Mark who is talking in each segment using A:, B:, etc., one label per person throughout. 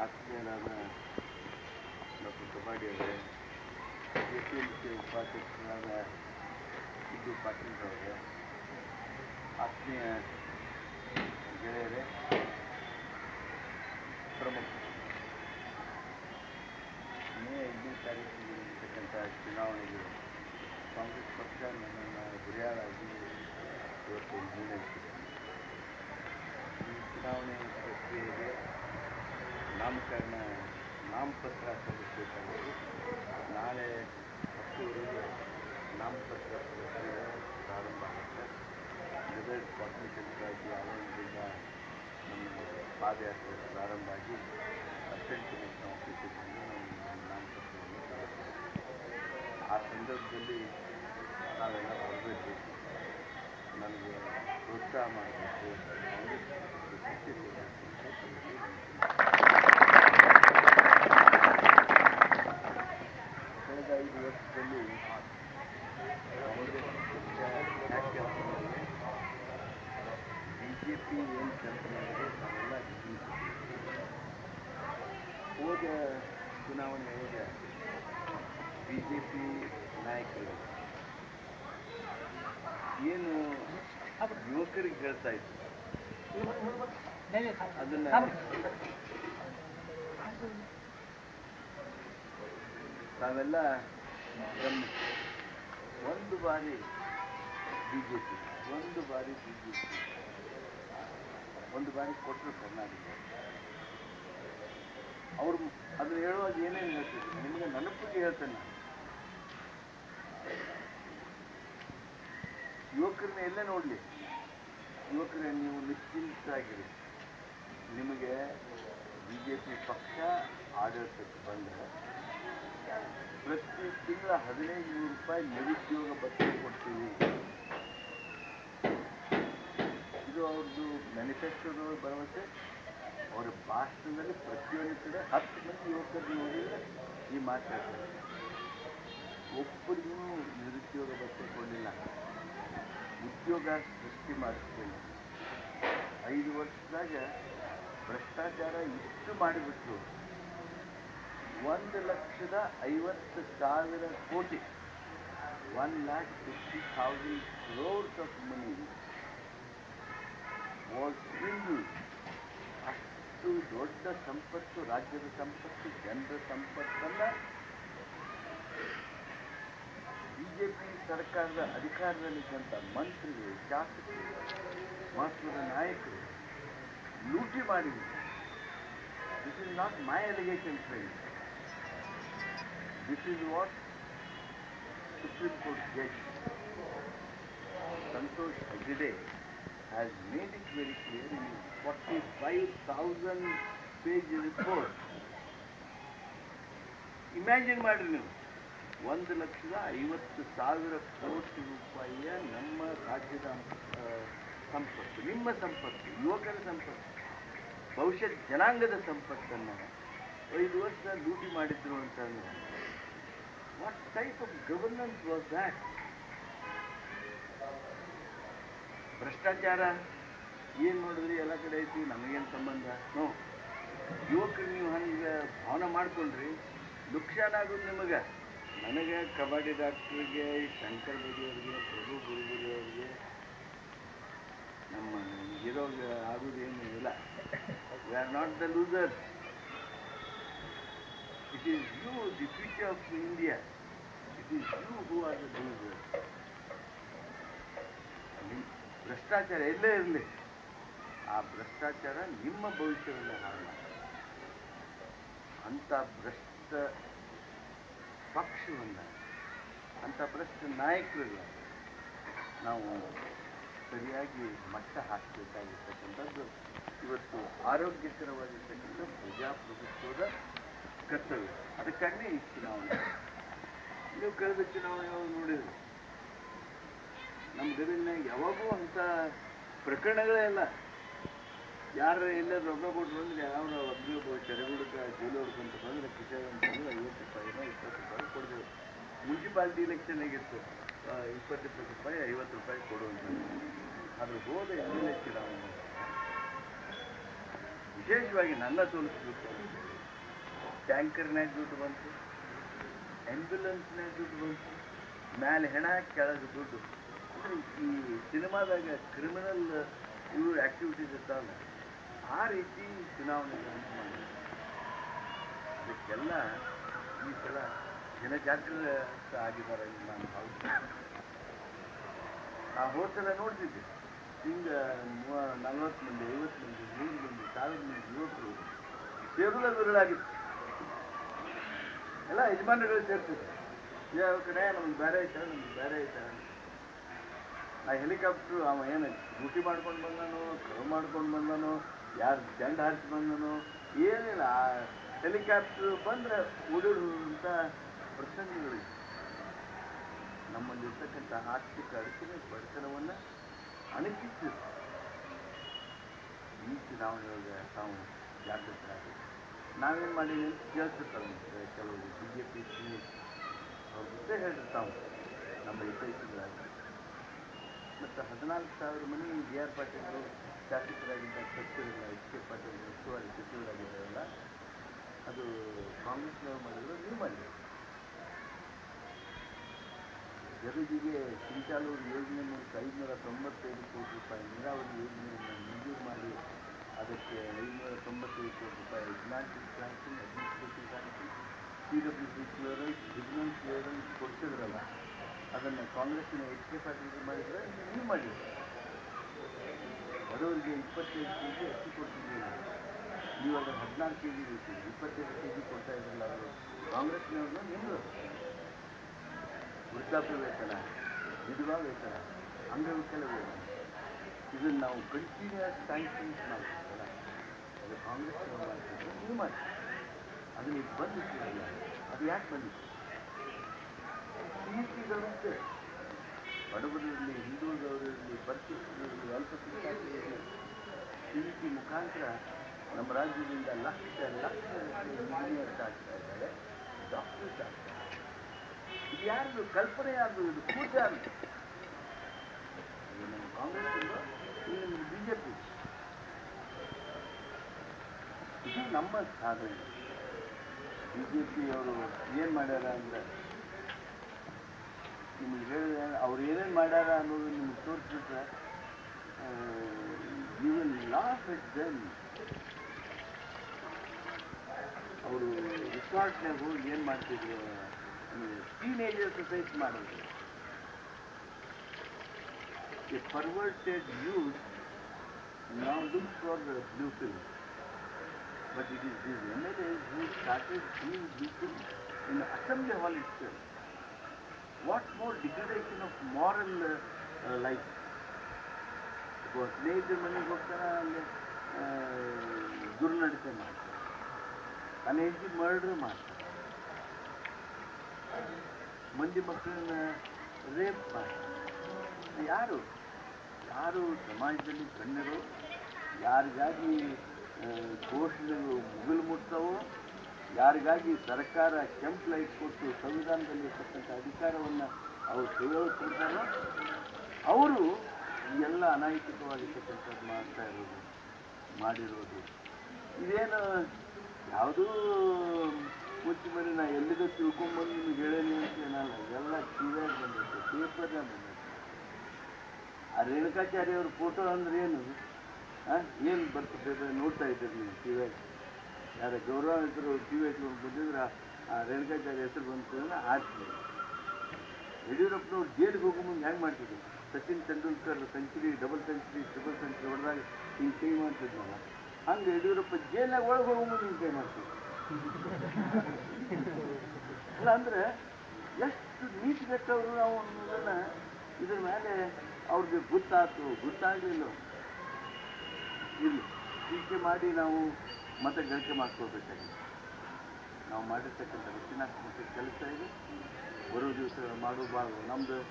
A: ಆತ್ಮೀಯರಾದ doctor kabaddi ಅವರೇ, APMC ಉಪಾಧ್ಯಕ್ಷರಾದ ಸಿದ್ದು ಪಾಟೀಲ್ರವರೇ, ಆತ್ಮೀಯ ಗೆಳೆಯರೇ, ಪ್ರಮುಖ ಮೇ 5ನೇ ತಾರೀಕಿಗೆ ನಡೀತಕ್ಕಂಥ ಚುನಾವಣೆಗೆ ಕಾಂಗ್ರೆಸ್ ಪಕ್ಷ ನನ್ನನ್ನು ಹುರಿಯಾಳಾಗಿ ಇವತ್ತು ನಿರ್ಣಯಿಸಿದೆ. ಈ ಚುನಾವಣೆ ಪ್ರಕ್ರಿಯೆಗೆ ನಾಮಪತ್ರ ಸಲ್ಲಿಸಬೇಕಾಗಿತ್ತು. ನಾಳೆ 10ವರೆಗೆ ನಾಮಪತ್ರ ಪ್ರಕ್ರಿಯೆ ಪ್ರಾರಂಭ ಆಗುತ್ತೆ. ಗದಗ ಕಾಟನ್ ಸೆಂಟ್ರಾಗಿ ಆವರಣದಿಂದ ನಮ್ಮ ಪಾದಯಾತ್ರೆ ಪ್ರಾರಂಭ ಆಗಿ ಅಸೆಂಟ್ಮೆಂಟ್ ಆಫೀಸಿನಲ್ಲಿ ನಾವು ನಮ್ಮ ನಾಮಪತ್ರವನ್ನು ಸಲ್ಲಿಸಬೇಕು. ಆ ಸಂದರ್ಭದಲ್ಲಿ ನಾವೆಲ್ಲ ಬರಬೇಕು, ನನಗೆ ಪ್ರೋತ್ಸಾಹ ಮಾಡಬೇಕು, ಕಾಂಗ್ರೆಸ್ ಪಕ್ಷಕ್ಕೆ ಶಕ್ತಿ ಕೊಡಬೇಕು ಅಂತ ತಮ್ಮಲ್ಲಿ ವಿನಂತಿ ಮಾಡ್ತೀನಿ. ಕಳೆದ 5 ವರ್ಷದಲ್ಲಿ ಕಾಂಗ್ರೆಸ್ ಪಕ್ಷ ಯಾಕೆ ಅಂತಂದರೆ BJP ಏನು ಕಲ್ಪನೆಗೆ ನಾವೆಲ್ಲ ಚಿಂತಿಸಿದ್ದೀವಿ. ಹೋದ ಚುನಾವಣೆಯೊಳಗೆ BJP ನಾಯಕರು ಏನು ಯುವಕರಿಗೆ ಹೇಳ್ತಾ ಇದ್ರು ಅದನ್ನ ನಾವೆಲ್ಲ ಗಮನಿಸ್ತೀವಿ. ಒಂದು ಬಾರಿ BJP ಒಂದು ಬಾರಿ ಕೊಟ್ಟರು ಕರ್ನಾಟಕ. ಅವರು ಅದನ್ನ ಹೇಳುವಾಗ ಏನೇನು ಹೇಳ್ತಿದ್ರು ನಿಮಗೆ ನೆನಪಿಗೆ ಹೇಳ್ತೇನೆ ನಾನು. ಯುವಕರನ್ನ ಎಲ್ಲೇ ನೋಡಲಿ, ಯುವಕರೇ ನೀವು ನಿಶ್ಚಿಂತರಾಗಿರಿ, ನಿಮಗೆ BJP ಪಕ್ಷ ಆಡಳಿತಕ್ಕೆ ಬಂದರೆ ಪ್ರತಿ ತಿಂಗಳ 15,000 ರೂಪಾಯಿ ನಿರುದ್ಯೋಗ ಭತ್ಯೆ ಕೊಡ್ತೀವಿ. ಇದು ಅವ್ರದ್ದು ಮ್ಯಾನಿಫೆಸ್ಟೋದೊಳಗೆ ಭರವಸೆ. ಅವರ ಭಾಷಣದಲ್ಲಿ ಪ್ರತಿಯೊಂದು ಕಡೆ 10 ಮಂದಿ ಯುವಕರು ನೋಡಿದರೆ ಈ ಮಾತಾಡ್ತಾರೆ. ಒಬ್ಬರಿಗೂ ನಿರುದ್ಯೋಗ ಭತ್ಯೆ ಕೊಡಲಿಲ್ಲ. ಉದ್ಯೋಗ ಸೃಷ್ಟಿ ಮಾಡಿಸ್ತೇನೆ. 5 ವರ್ಷದಾಗ ಭ್ರಷ್ಟಾಚಾರ ಇಷ್ಟು ಮಾಡಿಬಿಟ್ರು. 1,50,000 ಕೋಟಿ 1,50,000 crores of money was swindled. ಅಷ್ಟು ದೊಡ್ಡ ಸಂಪತ್ತು, ರಾಜ್ಯದ ಸಂಪತ್ತು, ಜನರ ಸಂಪತ್ತನ್ನ BJP ಸರ್ಕಾರದ ಅಧಿಕಾರದಲ್ಲಿದ್ದಂಥ ಮಂತ್ರಿಗಳು, ಶಾಸಕರು, ಮಹತ್ವದ ನಾಯಕರು ಲೂಟಿ ಮಾಡಿಬಿಟ್ಟು. This is not my allegation friends. This is what supreme court judge Santosh Hegde has made it very clear in his 45,000 page report. Imagine ಮಾಡ್ರಿ ನೀವು, 1,50,000 ಕೋಟಿ ರೂಪಾಯಿಯ ನಮ್ಮ ರಾಜ್ಯದ ಸಂಪತ್ತು, ನಿಮ್ಮ ಸಂಪತ್ತು, ಯುವಕರ ಸಂಪತ್ತು, ಭವಿಷ್ಯದ ಜನಾಂಗದ ಸಂಪತ್ತನ್ನು 5 ವರ್ಷ ಲೂಟಿ ಮಾಡಿದ್ರು ಅಂತಂದ್ರೆ what type of governance was that? ಭ್ರಷ್ಟಾಚಾರ ಏನು ಮಾಡಿದ್ರಿ? ಎಲ್ಲ ಕಡೆ ಐತಿ, ನಮಗೇನು ಸಂಬಂಧ? ನೋ. ಯುವಕರು ನೀವು ಹಂಗೆ ಭಾವನೆ ಮಾಡ್ಕೊಂಡ್ರಿ, ನುಕ್ಸಾನ ಆಗೋದು ನಿಮಗೆ. ನನಗೆ ಕಬಾಡಿ ಡಾಕ್ಟ್ರಿಗೆ, ಶಂಕರ್ ಬಡಿಯವ್ರಿಗೆ, ಪ್ರಭು ಗುರುಗುರಿಯವ್ರಿಗೆ ನಮ್ಮ ಹೀರೋಗೆ ಆಗೋದೇನು ಇಲ್ಲ. We are not the losers. It is you, the future of India. It is you who are the losers. ಭ್ರಷ್ಟಾಚಾರ ಎಲ್ಲೇ ಇರಲಿ, ಆ ಭ್ರಷ್ಟಾಚಾರ ನಿಮ್ಮ ಭವಿಷ್ಯವನ್ನು ಹಾಳು ಮಾಡಿ. ಅಂಥ ಭ್ರಷ್ಟ ಪಕ್ಷವನ್ನು, ಅಂಥ ಭ್ರಷ್ಟ ನಾಯಕರುಗಳು ನಾವು ಸರಿಯಾಗಿ ಮಟ್ಟ ಹಾಕಬೇಕಾಗಿರ್ತಕ್ಕಂಥದ್ದು ಇವತ್ತು ಆರೋಗ್ಯಕರವಾಗಿರ್ತಕ್ಕಂಥ ಪ್ರಜಾಪ್ರಭುತ್ವದ ಕರ್ತವ್ಯ. ಅದಕ್ಕಾಗಲೇ ಈ ಚುನಾವಣೆ. ನೀವು ಕಳೆದ ಚುನಾವಣೆಯೊಳಗೆ ನೋಡಿದ್ರಿ, ನಮ್ಮ ಗದಗಿನಾಗ ಯಾವಾಗೂ ಅಂಥ ಪ್ರಕರಣಗಳೇ ಇಲ್ಲ. ಯಾರು ಎಲ್ಲೇ ರೊಕ್ಕ ಕೊಟ್ಟರು ಅಂದ್ರೆ ಯಾವ ಒಬ್ಬ ಚರಗುಡಕ್ಕೆ ಜೋಲಿ ಹೊಡ್ಕೊಂತ ಬಂದ್ರೆ ಕಿಶನ್ ಅಂತಂದ್ರೆ 50 ರೂಪಾಯಿನ 20 ರೂಪಾಯಿ ಕೊಡ್ತೇವೆ. ಮುನ್ಸಿಪಾಲ್ಟಿ ಎಲೆಕ್ಷನ್ ಆಗಿತ್ತು, 20 ರೂಪಾಯಿ 50 ರೂಪಾಯಿ ಕೊಡುವಂಥದ್ದು. ಆದ್ರೆ ಹೋದ MLA ಚುನಾವಣೆ ವಿಶೇಷವಾಗಿ ನನ್ನ ಸೋಲಿಸಬೇಕು. ಟ್ಯಾಂಕರ್ನಾಗ ದುಡ್ಡು ಬಂತು, ಆ್ಯಂಬ್ಯುಲೆನ್ಸ್ನಾಗ ದುಡ್ಡು ಬಂತು, ಮ್ಯಾಲೆ ಹೆಣ ಕೆಳಗೆ ದುಡ್ಡು. ಅಂದರೆ ಈ ಸಿನಿಮಾದಾಗ ಕ್ರಿಮಿನಲ್ ಇವು ಆ್ಯಕ್ಟಿವಿಟೀಸ್ ಇರ್ತಾವಲ್ಲ, ಆ ರೀತಿ ಚುನಾವಣೆಗಳನ್ನು ಮಾಡಿ ಅದಕ್ಕೆಲ್ಲ ಈ ಸಲ ಜನಜಾಗೃತ ಆಗಿದ್ದಾರೆ ಎಂದು ನಾನು ಭಾವಿಸ್ತೇನೆ. ನಾವು ಹೋದ ಸಲ ನೋಡ್ತಿದ್ದೆ, ಹಿಂಗೆ 40 ಮಂದಿ, 50 ಮಂದಿ, 100 ಮಂದಿ, 1000 ಮಂದಿ ಯುವಕರು ಸೇರುವುದೇ ವಿರಳಾಗಿತ್ತು. ಎಲ್ಲ ಯಜಮಾನರುಗಳು ಸೇರ್ತಿದ್ರು. ಯಾವ ಕಡೆ ನಮ್ಗೆ ಬೇರೆ ಐತೆ, ನಮ್ಗೆ ಬೇರೆ ಐತೆ. ಆ ಹೆಲಿಕಾಪ್ಟ್ರು ಅವ ಏನು ಡ್ಯೂಟಿ ಮಾಡ್ಕೊಂಡು ಬಂದನೋ, ಕಳು ಮಾಡ್ಕೊಂಡು ಬಂದನೋ, ಯಾರು ಜಂಡ ಹಾರಿಸಿ ಬಂದನೋ ಏನಿಲ್ಲ. ಆ ಹೆಲಿಕಾಪ್ಟ್ರು ಬಂದರೆ ಓಡಿಡುವಂಥ ಪ್ರಸಂಗಗಳಿವೆ. ನಮ್ಮಲ್ಲಿರ್ತಕ್ಕಂಥ ಆರ್ಥಿಕ ಅಡಚಣೆ ಬಡತನವನ್ನು ಅಣಕಿಸಿದ್ರು. ಈ ಚುನಾವಣೆಯೊಳಗೆ ತಾವು ಜಾಗೃತರಾಗಬೇಕು. ನಾವೇನು ಮಾಡೀನಿ ಅಂತ ಕೇಳ್ತಿರ್ತಾರೆ ಮತ್ತು ಕೆಲವರು BJP ಸ್ನೇಹಿತರು, ಅವ್ರ ಜೊತೆ ಹೇಳಿರ್ತಾವೆ ನಮ್ಮ ಹಿತೈಷಿಗಳಾಗಿ. ಮತ್ತು 14,000 ಮನೆ BR ಪಾಟೀಲ್ ಅವರು ಶಾಸಕರಾಗಿದ್ದಾಗ ಕಟ್ಟಿರಲ್ಲ, HK ಪಾಟೀಲ್ ಉಸ್ತುವಾರಿ ಸಚಿವರಾಗಿದ್ದಾರಲ್ಲ, ಅದು ಕಾಂಗ್ರೆಸ್ನವ್ರು ಮಾಡಿದ್ರು, ನೀವು ಮಾಡಿದ್ರು. ಗದಗಿಗೆ ಚಿಂಚಾಲೂರು ಯೋಜನೆ ಮೂಲಕ 595 ಕೋಟಿ ರೂಪಾಯಿ ನೀರಾವರಿ ಯೋಜನೆಯನ್ನು ಮಂಜೂರು ಮಾಡಿ ಅದಕ್ಕೆ 595 ಕೋಟಿ ರೂಪಾಯಿ economic sanction, administrative sanction, CWC clearance, beginning clearance ಕೊಡ್ತಿದ್ರಲ್ಲ, ಅದನ್ನು ಕಾಂಗ್ರೆಸ್ಸಿನ HK ಪಾಟೀಲ್ ಮಾಡಿದ್ರೆ, ನೀವು ಮಾಡಿದ್ರಿ. ಬಡವರಿಗೆ 25 kg ಅಕ್ಕಿ ಕೊಡ್ತಿದ್ವಿ ನಾವು, ನೀವು ಅದನ್ನು 14 kg ಕೊಡ್ತೀವಿ, 25 kg ಕೊಡ್ತಾ ಇದ್ರಲ್ಲ, ಅದು ಕಾಂಗ್ರೆಸ್ನವ್ರನ್ನ ನಿಮ್ಮದು. ವೃದ್ಧಾಪ್ಯ ವೇತನ, ವಿಧವಾ ವೇತನ, ಅಂಗವಿಕಲ ವೇತನ, ಇದನ್ನು ನಾವು ಕಂಟಿನ್ಯೂಸ್ ಸ್ಯಾಂಕ್ಷನ್ಸ್ ಮಾಡ್ತಿದ್ವಲ್ಲ, ಅದು ಕಾಂಗ್ರೆಸ್ನವ್ರು ಮಾಡ್ತಿದ್ರು, ನೀವು ಮಾಡ್ತೀವಿ. ಅದನ್ನ ಈಗ ಬಂದಿಟ್ಟಿರಲ್ಲ, ಅದು ಯಾಕೆ ಬಂದಿತ್ತು? CET-ಗಳಂತೆ ಬಡವರಿರಲಿ, ಹಿಂದುಳಿದವರಿರಲಿ, ಪರಿಶಿಷ್ಟರಿರಲಿ, ಅಲ್ಪಸಂಖ್ಯಾತರಿರಲಿ, CET ಮುಖಾಂತರ ನಮ್ಮ ರಾಜ್ಯದಿಂದ ಲಕ್ಷ ಇಂಜಿನಿಯರ್ಸ್ ಆಗ್ತಿದ್ದಾರೆ, ಡಾಕ್ಟರ್ಸ್ ಆಗ್ತಾರೆ. ಇದು ಯಾರ್ದು ಕಲ್ಪನೆ? ಯಾರ್ದು ಇದು? ಕೂಟ ಯಾರ್ದು? ಇದು ನಮ್ಮ ಕಾಂಗ್ರೆಸ್ ಇಲ್ವೋ, ಇದು ನಿಮ್ದು BJP. ಇದು ನಮ್ಮ ಸಾಧನೆ. BJP ಅವರು ಏನು ಮಾಡ್ಯಾರ ಅಂದ್ರೆ, ನಿಮಗೆ ಹೇಳಿದೆ, ಅವ್ರು ಏನೇನು ಮಾಡ್ಯಾರ ಅನ್ನೋದು ನಿಮಗೆ ತೋರಿಸ್ಬಿಟ್ರೆ you will laugh at them. ಅವರು ರಿಸಾರ್ಟ್ನಾಗ ಹೋಗಿ ಏನು ಮಾಡ್ತಿದ್ರು, ಟೀನೇಜರ್ಸ್ ಸಹಿತ ಮಾಡಿದ್ರು. A perverted youth now looks for the blue pill. But it is these MLAs who started doing blue pill in the assembly hall itself. What more degradation of moral life? ಸ್ನೇಹಿತರ ಮನೆಗೆ ಹೋಗ್ತಾರ, ಅಲ್ಲಿ ದುರ್ನಡತೆ ಮಾಡ್ತಾರೆ, ತನ್ನ ಹೆಂಡತಿ murder ಮಾಡ್ತಾರೆ, ಮಂದಿ ಮಕ್ಕಳನ್ನ ರೇಪ್ ಮಾಡ್ತಾರೆ. ಯಾರು ಯಾರು ಸಮಾಜದಲ್ಲಿ ಗಣ್ಯರು, ಯಾರಿಗಾಗಿ ಘೋಷಣೆಗಳು ಮುಗಿಲು ಮುಟ್ತಾವೋ, ಯಾರಿಗಾಗಿ ಸರ್ಕಾರ ಕೆಂಪು ಲೈಟ್ ಕೊಟ್ಟು ಸಂವಿಧಾನದಲ್ಲಿರ್ತಕ್ಕಂಥ ಅಧಿಕಾರವನ್ನು ಅವರು ಕೈಯೊಳಗೆ ಕೊಡ್ತಾರೋ ಅವರು ಈ ಎಲ್ಲ ಅನೈತಿಕವಾಗಿರ್ತಕ್ಕಂಥದ್ದು ಮಾಡಿರೋದು. ಇದೇನು ಯಾವುದೂ ಮುಚ್ಚುಮರಿ ನಾ ಎಲ್ಲಿದ ತಿಳ್ಕೊಂಬಂದು ನಿಮಗೆ ಹೇಳೇನಿ ಅಂತ ಏನಲ್ಲ, ಎಲ್ಲ ಟಿವಿಯಾಗ ಬಂದೈತೆ, ಪೇಪರ್ನಾಗ ಬಂದೈತೆ. ಆ ರೇಣುಕಾಚಾರ್ಯ ಅವ್ರ ಫೋಟೋ ಅಂದ್ರೆ ಏನು? ಏನು ಬರ್ತು ಪೇಪರ್ ನೋಡ್ತಾ ಇದ್ದೀರಿ ನೀವು ಟಿವಿಯಾಗ? ಯಾರ ಗೌರವಾನ್ವಿತರು ಟಿವಿ ಹಚ್ಕೊಂಡು ಬಂದಿದ್ರೆ ಆ ರೇಣುಕಾಚಾರ್ಯ ಹೆಸರು ಬಂತು ಆಡ್ತಿದ್ರು. ಯಡಿಯೂರಪ್ಪನವ್ರು ಜೈಲಿಗೆ ಹೋಗೋ ಮುಂದೆ ಹೆಂಗೆ ಮಾಡ್ತಿದ್ರು? Sachin Tendulkar century, double century, triple century ಹೊಡೆದಾಗ ಹಿಂಗೆ ಕೈ ಮಾಡ್ತಿದ್ನಲ್ಲ, ಹಂಗೆ ಯಡಿಯೂರಪ್ಪ ಜೈಲಾಗ ಒಳಗೆ ಹೋಗೋ ಮುಂದೆ ಹಿಂಗೆ ಕೈ ಮಾಡ್ತಿದ್ರು. ಅಲ್ಲ ಅಂದ್ರೆ ಎಷ್ಟು ನೀತಿಗೆಟ್ಟವರು ನಾವು ಅನ್ನೋದನ್ನು ಇದ್ರ ಮೇಲೆ ಅವ್ರಿಗೆ ಗೊತ್ತಾಗಲಿಲ್ಲ. ಇರಲಿ, ಟೀಕೆ ಮಾಡಿ ನಾವು ಮತ ಗಳಿಕೆ ಮಾಡ್ಕೊಳ್ಬೇಕಾಗಿದೆ. ನಾವು ಮಾಡಿರ್ತಕ್ಕಂಥ ರಚನಾತ್ಮಕ ಕೆಲಸ ಇದೆ, ಬರೋ ದಿವಸಗಳು ಮಾಡೋಬಾರ್ದು. ನಮ್ಮದು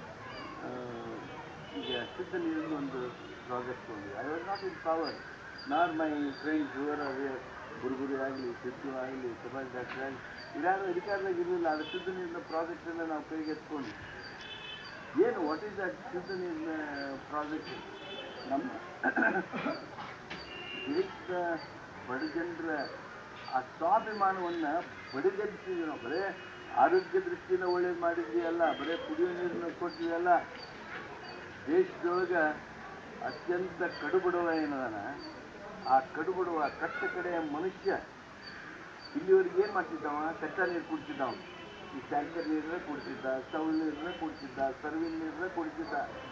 A: ಈಗ ಶುದ್ಧ ನೀರಿನ ಒಂದು ಪ್ರಾಜೆಕ್ಟ್ ತೊಗೊಂಡಿದೆ. I was not in power, nor my friends whoever are there, ಬುರುಗುರಿ ಆಗಲಿ, ಸಿದ್ದು ಆಗಲಿ, ಸುಭಾಷ್ ಡಾಕ್ಟರ್ ಆಗಲಿ, ಇವ್ಯಾರು ಅಧಿಕಾರದಾಗ ಇರಲಿಲ್ಲ. ಅದು ಶುದ್ಧ ನೀರಿನ ಪ್ರಾಜೆಕ್ಟನ್ನು ನಾವು ಕೈಗೆ ಎತ್ಕೊಂಡು ಏನು, ವಾಟ್ ಈಸ್ ದಟ್ ಶುದ್ಧ ನೀರಿನ ಪ್ರಾಜೆಕ್ಟ್? ನಮ್ಮ ದೇಶದ ಬಡ ಜನರ ಆ ಸ್ವಾಭಿಮಾನವನ್ನು ಬಡಿದೆಬ್ಬಿಸಿದ್ವಿ ನಾವು. ಬರೇ ಆರೋಗ್ಯ ದೃಷ್ಟಿಯಿಂದ ಒಳ್ಳೇದು ಮಾಡಿದ್ವಿ ಅಲ್ಲ, ಬರೇ ಕುಡಿಯೋ ನೀರನ್ನು ಕೊಟ್ಟಿವಿ ಅಲ್ಲ. ದೇಶದೊಳಗೆ ಅತ್ಯಂತ ಕಡುಬಡವ ಏನದಾನ, ಆ ಕಡುಬಡವ ಕಟ್ಟ ಕಡೆಯ ಮನುಷ್ಯ ಇಲ್ಲಿವರೆಗೆ ಏನು ಮಾಡ್ತಿದ್ದವ? ಕಚ್ಚಾ ನೀರು ಕುಡ್ತಿದ್ದವ. ಈ ಟ್ಯಾಂಕರ್ ನೀರನ್ನ ಕುಡ್ತಿದ್ದ, ಸೌಳ್ ನೀರನ್ನ ಕುಡ್ತಿದ್ದ, ಸರ್ವಿನ ನೀರನ್ನ ಕುಡ್ತಿದ್ದ.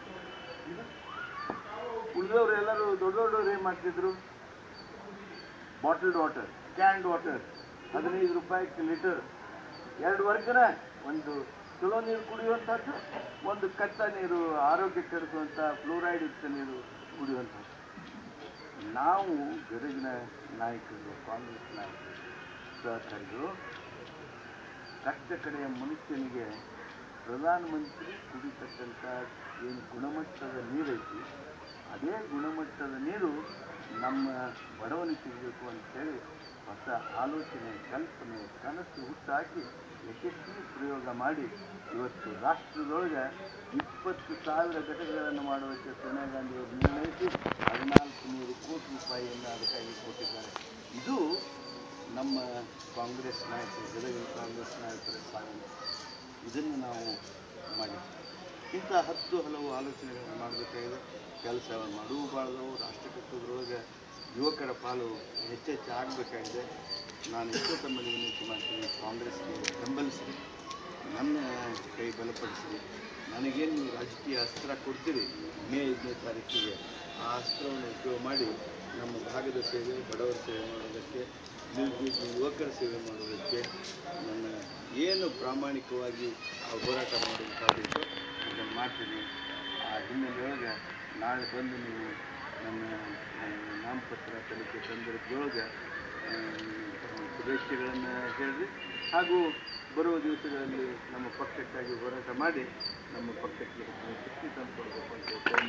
A: ಉಳಿದವ್ರು ಎಲ್ಲರೂ ದೊಡ್ಡ ದೊಡ್ಡವ್ರು ಏನು ಮಾಡ್ತಿದ್ರು? ಬಾಟಲ್ಡ್ ವಾಟರ್, ಕ್ಯಾನ್ಡ್ ವಾಟರ್, 15 ರೂಪಾಯಿ ಲೀಟರ್. 2 ವರ್ಗನ, ಒಂದು ಚಲೋ ನೀರು ಕುಡಿಯುವಂಥದ್ದು, ಒಂದು ಕಚ್ಚಾ ನೀರು ಆರೋಗ್ಯ ಕೆಡಿಸುವಂಥ ಫ್ಲೋರೈಡ್ ಯುಕ್ತ ನೀರು ಕುಡಿಯುವಂಥದ್ದು. ನಾವು ಗದಗಿನ ನಾಯಕರು, ಕಾಂಗ್ರೆಸ್ ನಾಯಕರು, ಸಹಕಾರಿಗಳು ಕಟ್ಟ ಕಡೆಯ ಮನುಷ್ಯನಿಗೆ ಪ್ರಧಾನಮಂತ್ರಿ ಕುಡಿತಕ್ಕಂಥ ಏನು ಗುಣಮಟ್ಟದ ನೀರೈತಿ, ಅದೇ ಗುಣಮಟ್ಟದ ನೀರು ನಮ್ಮ ಬಡವನಿಗೆ ಸಿಗಬೇಕು ಅಂತೇಳಿ ಹೊಸ ಆಲೋಚನೆ, ಕಲ್ಪನೆ, ಕನಸು ಹುಟ್ಟಾಕಿ ಯಶಸ್ವಿ ಪ್ರಯೋಗ ಮಾಡಿ ಇವತ್ತು ರಾಷ್ಟ್ರದೊಳಗೆ 20,000 ಘಟಕಗಳನ್ನು ಮಾಡೋದಕ್ಕೆ ಸೋನಿಯಾ ಗಾಂಧಿಯವರು ನಿರ್ಣಯಿಸಿ 1400 ಕೋಟಿ ರೂಪಾಯಿಯನ್ನು ಅದಕ್ಕಾಗಿ ಕೊಟ್ಟಿದ್ದಾರೆ. ಇದು ನಮ್ಮ ಕಾಂಗ್ರೆಸ್ ನಾಯಕರು, ಗದಗಿನ ಕಾಂಗ್ರೆಸ್ ನಾಯಕರ ಸಾಧನೆ. ಇದನ್ನು ನಾವು ಮಾಡಿದ್ವಿ. ಇಂಥ 10 ಹಲವು ಆಲೋಚನೆಗಳನ್ನು ಮಾಡಬೇಕಾಗಿದೆ. ಕೆಲಸವನ್ನು ಮಾಡುವ ಬಾಳ್ದವು. ರಾಷ್ಟ್ರ ಕಟ್ಟೋದ್ರೊಳಗೆ ಯುವಕರ ಪಾಲು ಹೆಚ್ಚೆಚ್ಚು ಆಗಬೇಕಾಗಿದೆ. ನಾನು ಎಷ್ಟೋ ತಮ್ಮಲ್ಲಿ ವಿನಂತಿ ಮಾಡ್ತೀನಿ, ಕಾಂಗ್ರೆಸ್ಗೆ ಬೆಂಬಲಿಸಿರಿ, ನನ್ನ ಕೈ ಬಲಪಡಿಸಿರಿ. ನನಗೇನು ನೀವು ರಾಜಕೀಯ ಅಸ್ತ್ರ ಕೊಡ್ತೀರಿ ಮೇ 5ನೇ ತಾರೀಕಿಗೆ, ಆ ಅಸ್ತ್ರವನ್ನು ಉಪಯೋಗ ಮಾಡಿ ನಮ್ಮ ಭಾಗದ ಸೇವೆ, ಬಡವರ ಸೇವೆ ಮಾಡೋದಕ್ಕೆ, ನಿರುದ್ಯೋಗಿ ಯುವಕರ ಸೇವೆ ಮಾಡೋದಕ್ಕೆ ನನ್ನ ಏನು ಪ್ರಾಮಾಣಿಕವಾಗಿ ಆ ಹೋರಾಟ ಮಾಡುವಂಥದ್ದು ಅದನ್ನು ಮಾಡ್ತೀನಿ. ಆ ಹಿನ್ನೆಲೆಯೊಳಗೆ ನಾಳೆ ಬಂದು ನೀವು ನನ್ನ ನಾಮಪತ್ರ ಸಲ್ಲಿಕೆ ಸಂದರ್ಭದೊಳಗೆ ಶುಭೇಚ್ಛೆಗಳನ್ನು ಹೇಳಿರಿ. ಹಾಗೂ ಬರುವ ದಿವಸಗಳಲ್ಲಿ ನಮ್ಮ ಪಕ್ಷಕ್ಕಾಗಿ ಹೋರಾಟ ಮಾಡಿ ನಮ್ಮ ಪಕ್ಷಕ್ಕೆ ಹೆಚ್ಚಿನ ಶಕ್ತಿ ತಂದುಕೊಡ್ಬೇಕು ಅಂತ ಹೇಳ್ತೇನೆ.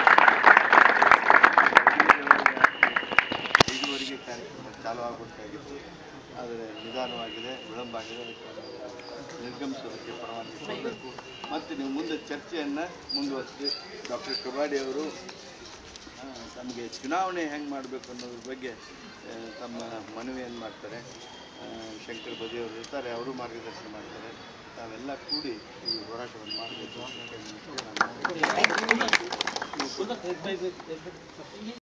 A: 5ವರೆಗೆ ಕಾರ್ಯಕ್ರಮ ಚಾಲೂ ಆಗಬೇಕಾಗಿತ್ತು, ಆದರೆ ನಿಧಾನವಾಗಿದೆ, ವಿಳಂಬ ಆಗಿದೆ. ನಿರ್ಗಮಿಸೋದಕ್ಕೆ ಪರವಾನಗಿ ಕೊಡಬೇಕು. ಮತ್ತು ನೀವು ಮುಂದೆ ಚರ್ಚೆಯನ್ನು ಮುಂದುವರಿಸಿ. ಡಾಕ್ಟರ್ ಕಬಾಡಿ ಅವರು ತಮಗೆ ಚುನಾವಣೆ ಹೆಂಗೆ ಮಾಡಬೇಕು ಅನ್ನೋದ್ರ ಬಗ್ಗೆ ತಮ್ಮ ಮನವಿಯನ್ನು ಮಾಡ್ತಾರೆ. ಶಂಕರ್ ಬದಿಯವರು ಇರ್ತಾರೆ, ಅವರು ಮಾರ್ಗದರ್ಶನ ಮಾಡ್ತಾರೆ. ತಾವೆಲ್ಲ ಕೂಡಿ ಈ ಹೋರಾಟವನ್ನು ಮಾಡಬೇಕು.